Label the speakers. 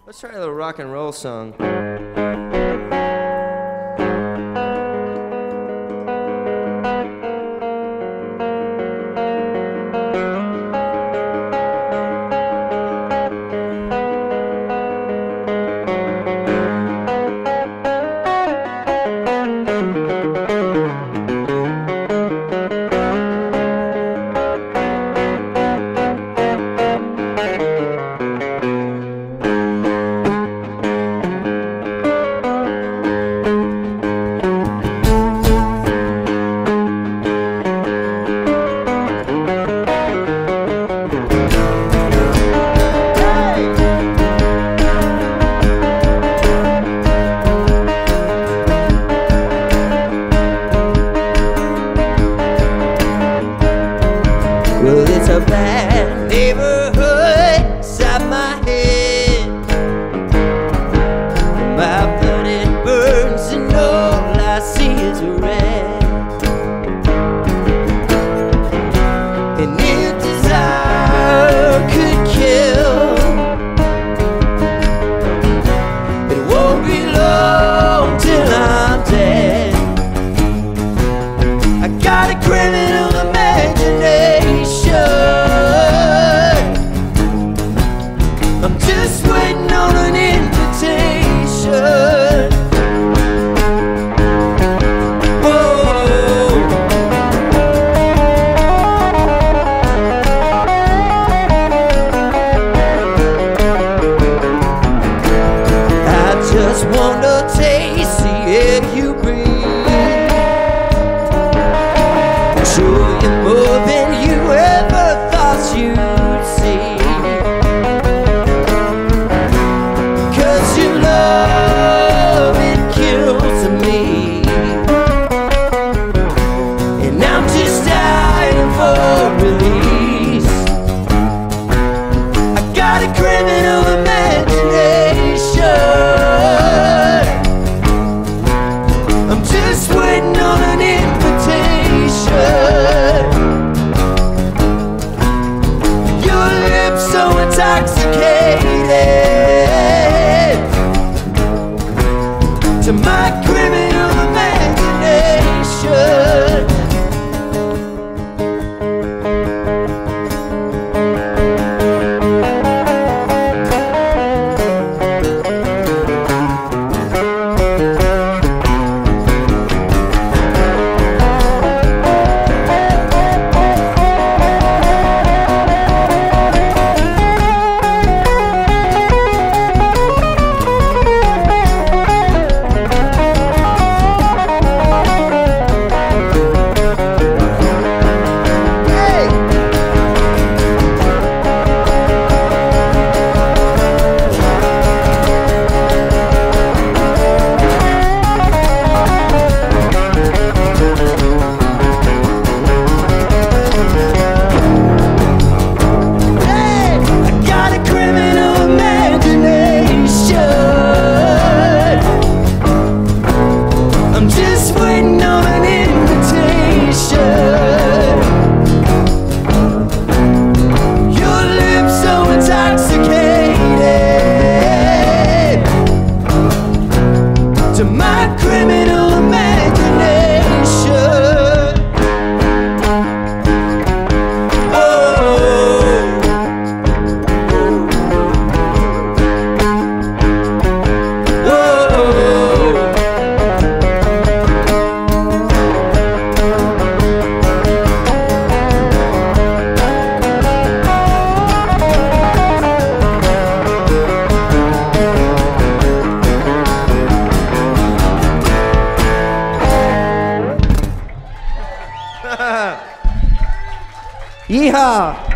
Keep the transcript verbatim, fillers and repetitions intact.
Speaker 1: Let's try a little rock and roll song.
Speaker 2: Well, it's a bad neighborhood inside my head. My blood it burns and all I see is red. And if desire could kill, it won't be long till I'm dead. I got a criminal imagination. I'm just waiting on an invitation. Whoa. I just want to taste the air you breathe. Show you more than you ever thought you'd see. Cause your love, it kills me. And I'm just dying for release. I got a criminal imagination. I'm just waiting on an invitation. Your lips so intoxicated to my criminal imagination. To my criminal imagination. Whoa. Whoa.
Speaker 1: Yeehaw!